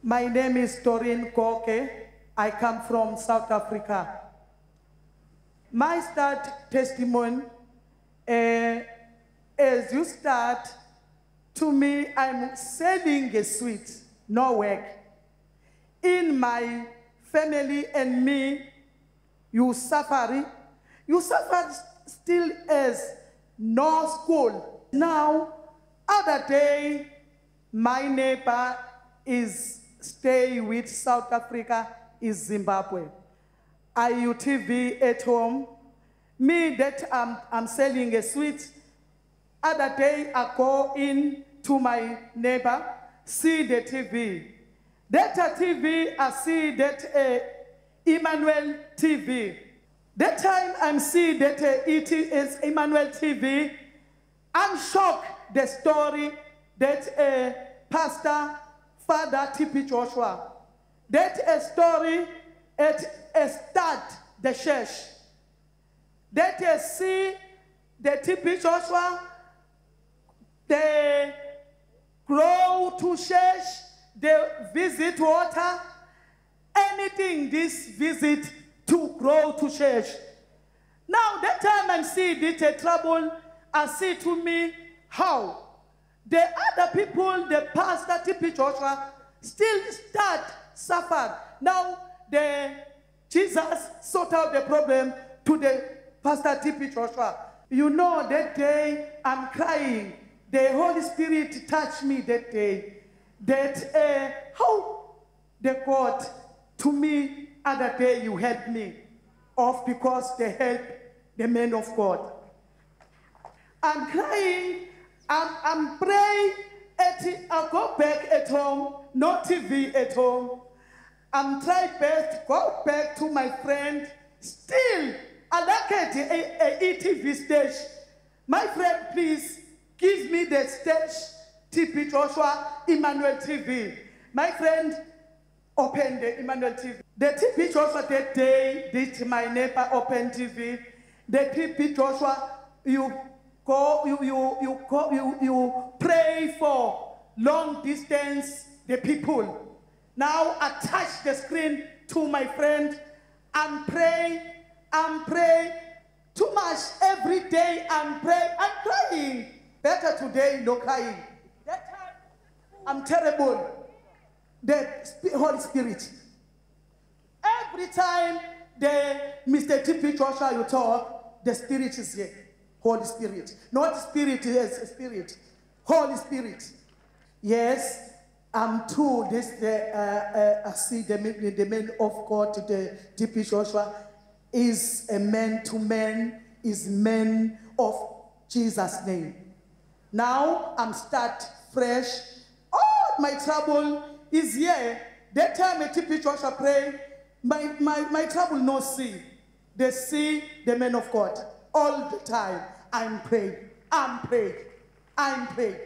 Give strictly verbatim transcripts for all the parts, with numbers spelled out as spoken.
My name is Doreen Koke. I come from South Africa. My start testimony, uh, as you start, to me, I'm selling a sweet, no work. In my family and me, you suffer. You suffer still as no school. Now, other day, my neighbor is stay with South Africa, is Zimbabwe. I U T V at home. Me that I'm, I'm selling a sweet. Other day I go in to my neighbor, see the T V. That T V, I see that uh, Emmanuel T V. That time I see that uh, it is Emmanuel T V. I'm shocked the story that uh, Pastor Father T B Joshua, that a story at a start the church. That a see the T B Joshua, they grow to church, they visit water, anything this visit to grow to church. Now that time I see this a trouble, I see to me how the other people, the pastor T B Joshua, still start suffer. Now the Jesus sort out the problem to the pastor T B Joshua. You know that day I'm crying. The Holy Spirit touched me that day. That uh, how the God to me other day you helped me off because they helped the men of God. I'm crying. I'm, I'm praying. At, I go back at home. No T V at home. I'm trying best go back to my friend. Still, I like it, a, a E T V stage. My friend, please give me the stage. T B Joshua, Emmanuel T V. My friend opened the Emmanuel T V. The T B Joshua that day did my neighbor open T V. The T B Joshua, you go, you you you go, you you pray for long distance the people. Now attach the screen to my friend and pray and pray too much every day and pray. I'm crying. Better today, no crying. That time, I'm terrible. The Holy Spirit. Every time the Mister T B Joshua you talk, the Spirit is here. Holy Spirit. Not Spirit, yes, Spirit. Holy Spirit. Yes, I'm too. This the uh, uh, I see the the man of God, the T B Joshua, is a man to man, is man of Jesus' name. Now I'm start fresh. All my trouble is here. That time a T B Joshua pray, my, my, my trouble no see. They see the man of God. All the time I'm praying, I'm praying, I'm praying.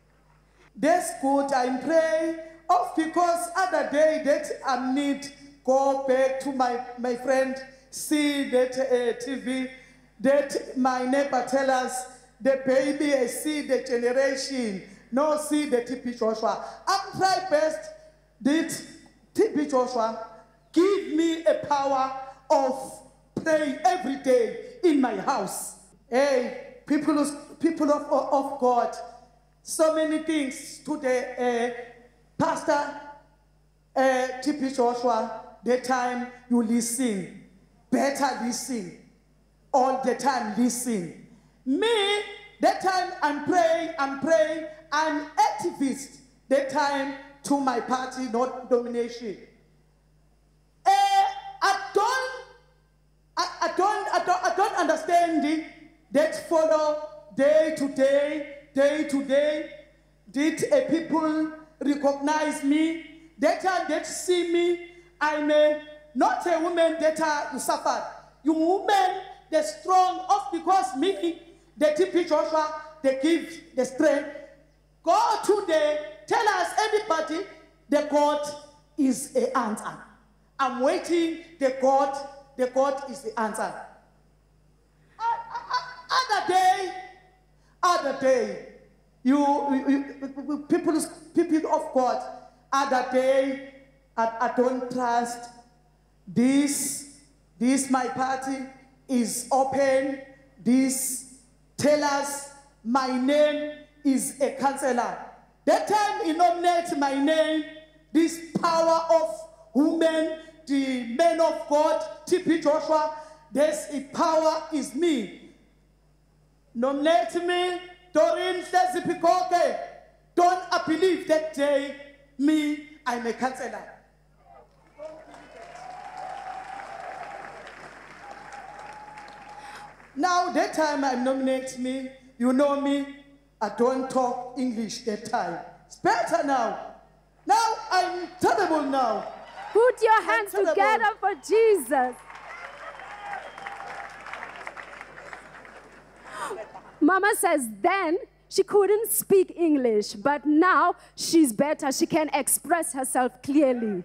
That's good, I'm praying. Of because other day that I need go back to my, my friend, see that uh, T V, that my neighbor tell us, the baby, I see the generation, no see the T B Joshua. I'm trying best that T B Joshua give me a power of praying every day in my house. Hey, people, people of, of God, so many things to the uh, pastor uh, T B Joshua, the time you listen, better listen, all the time listen. Me, that time I'm praying, I'm praying, I'm activist, that time to my party, not domination. Uh, I don't, I, I don't, I don't, I don't understand it, that follow day to day, day to day. Did a people recognize me? That time they see me, I'm a, not a woman that I suffer. You women, they're strong off because me, the T B Joshua, they give the strength. Go to the, tell us anybody, the God is the answer. I'm waiting, the God, the God is the answer. Other day, other day, you, you, you people, people of God, Other day, I, I don't trust this. This my party is open. This tell us my name is a councillor. That time he nominates my name. This power of women, the men of God, T B Joshua. This power is me. Nominate me, Doreen Pikoke. Don't I believe that day, me, I'm a councillor. Now, that time I nominate me, you know me, I don't talk English that time. It's better now. Now, I'm terrible now. Put your hands together for Jesus. Mama says then she couldn't speak English, but now she's better. She can express herself clearly.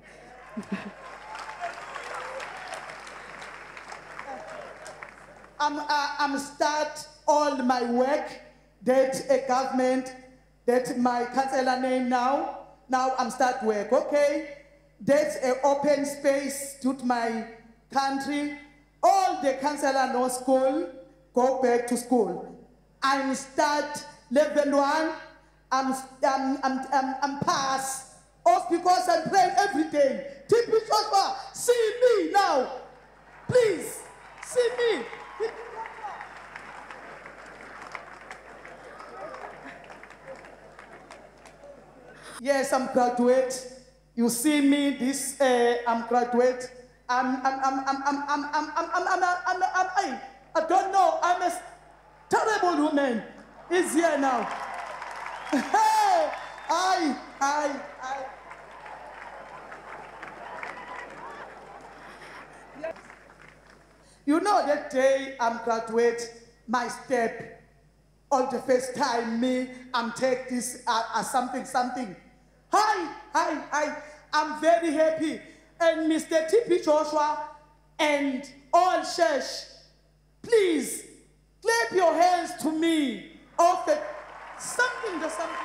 I'm, uh, I'm start all my work that a government, that my councillor name now. Now I'm start work, okay? That's an open space to my country. All the councillor no school, go back to school. I'm start level one, I'm, I'm, I'm, I'm, I'm pass off because I'm praying every day. T B Joshua, see me now. Please, see me. Yes, I'm graduate. You see me, this, uh, I'm graduate. I'm, I'm, I'm, I'm, I'm, I'm, I'm, I'm, I'm, I'm, I'm, I'm, I'm, I don't know, I'm a terrible woman. It's here now. Hey, I, I, I. You know that day I'm graduate, my step, all the first time me, I'm take this uh, uh, something, something. Hi, hi, hi, I'm very happy. And Mister T B Joshua and all church, please, clap your hands to me. Of the something, the something.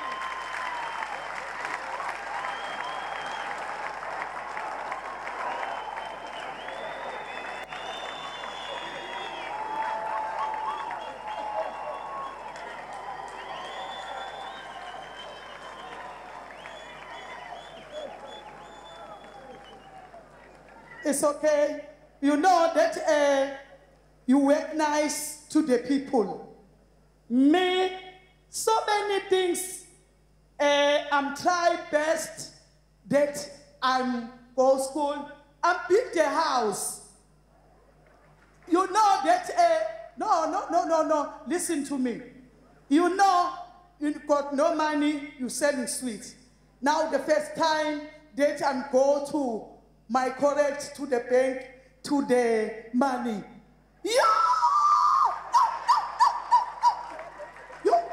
It's okay. You know that uh, you work nice to the people. Me, so many things. Uh, I'm trying best that I'm go school. I'm build a house. You know that, uh, no, no, no, no, no. Listen to me. You know, you got no money, you selling sweets. Now the first time that I'm go to my correct to the bank, to the money. Yeah! No, no, no, no, no. You.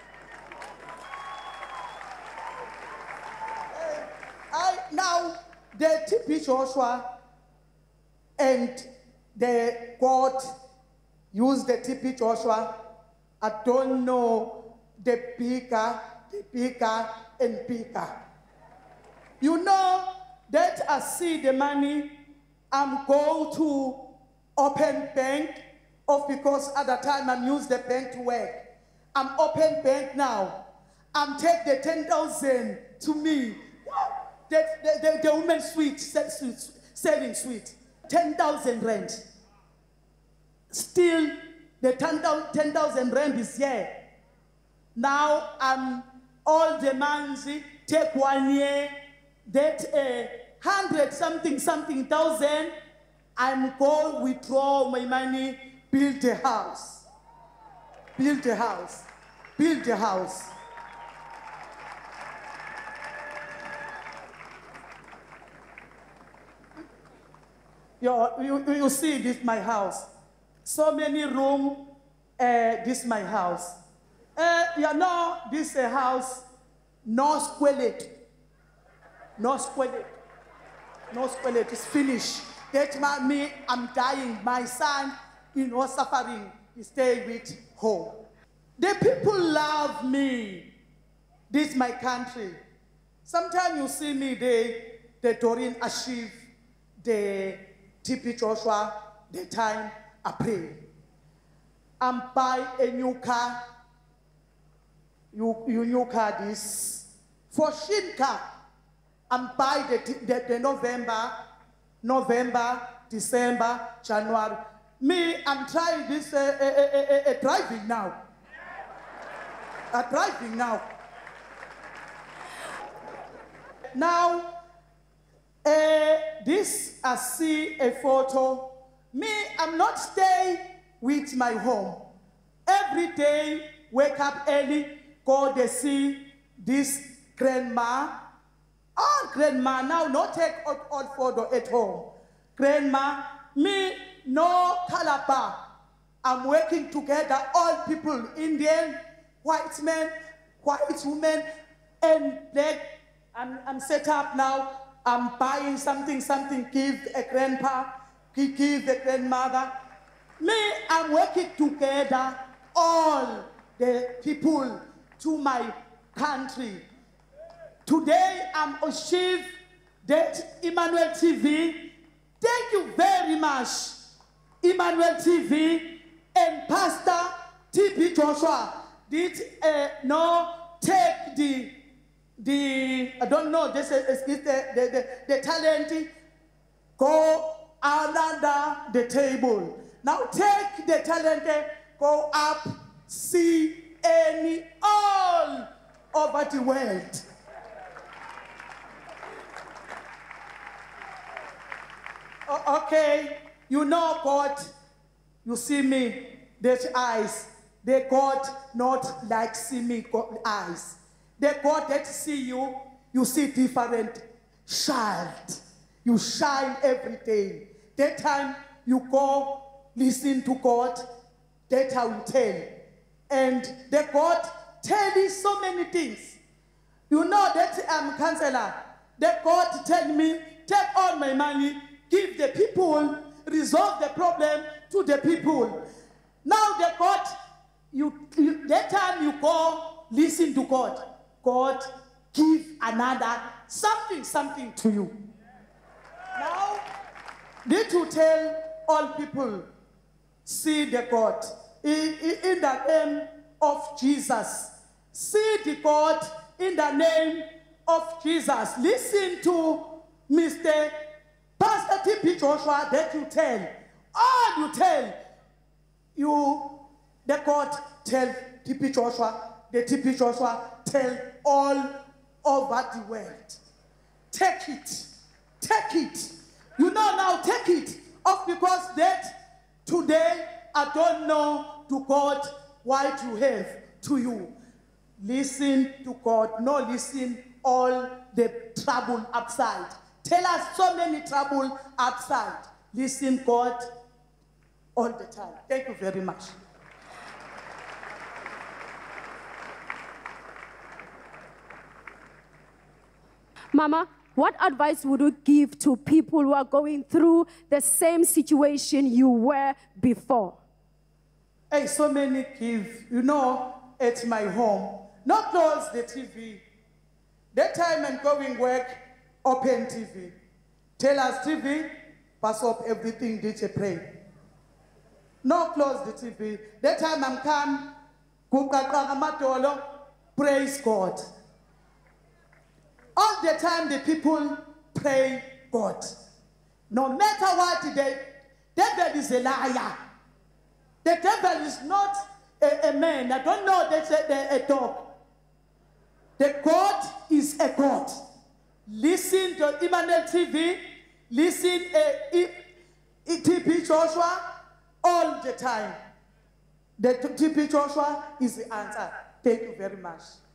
Uh, I, now, the T B Joshua and the God use the T B Joshua. I don't know the bigger, the bigger and bigger. You know, that I see the money, I'm go to open bank, of because at the time I'm use the bank to work. I'm open bank now. I'm take the ten thousand to me. That the, the, the woman suite, saving suite, ten thousand rent. Still, the ten thousand rent is here. Now I'm all the months take one year. That uh, hundred something something thousand, I'm go withdraw my money, build a house, build a house, build a house. You, you, you see this my house, so many room. Uh, this my house. Uh, you know this uh, house, no squelette. No squelette. No squelette. It's finished. That my, me, I'm dying. My son, you know, suffering. He stay with home. The people love me. This is my country. Sometimes you see me, the, the Doreen achieve, the T B Joshua, the time I pray. I'm buy a new car. You, you new car this. For shin car, I'm buy the, the, the November, November, December, January. Me, I'm trying this uh, uh, uh, uh, uh, driving now. Uh, driving now. Now, uh, this, I see a photo. Me, I'm not staying with my home. Every day, wake up early, go to see this grandma. Oh, grandma, now not take old, old photo at home. Grandma, me, no calabar. I'm working together, all people, Indian, white men, white women, and black. I'm, I'm set up now. I'm buying something, something, give a grandpa, give a grandmother. Me, I'm working together, all the people to my country. Today, I'm achieved that Emmanuel T V. Thank you very much, Emmanuel T V and Pastor T B Joshua did uh, no take the the I don't know this is, is the, the, the the talent go under the table. Now take the talent, go up, see any all over the world. O okay, you know God, you see me, there's eyes. The God not like see me God eyes. The God that see you, you see different child. You shine every day. That time you go listen to God, that I will tell. And the God tell you so many things. You know that I'm a counselor. The God tell me, take all my money, give the people, resolve the problem to the people. Now the God, you, you that time you go listen to God. God give another something, something to you. Now, need to tell all people, see the God. In, in, in the name of Jesus. See the God in the name of Jesus. Listen to Mister Pastor T B Joshua that you tell. All you tell, you, the God tell T B Joshua, the T B Joshua tell all over the world. Take it. Take it. You know now, take it. Of because that today I don't know to God what you have to you. Listen to God. No, listen all the trouble outside. Tell us so many trouble outside. Listen God all the time. Thank you very much. Mama, what advice would you give to people who are going through the same situation you were before? Hey, so many give, you know, at my home, not close the T V. That time I'm going work, open T V. Tell us T V, pass up everything, did you pray? No close the T V. That time I'm come, praise God. All the time the people pray God. No matter what, the devil is a liar. The devil is not a, a man. I don't know that's a, a, a dog. The God is a God. Listen to Emmanuel T V. Listen to T B Joshua all the time. The T B Joshua is the answer. Thank you very much.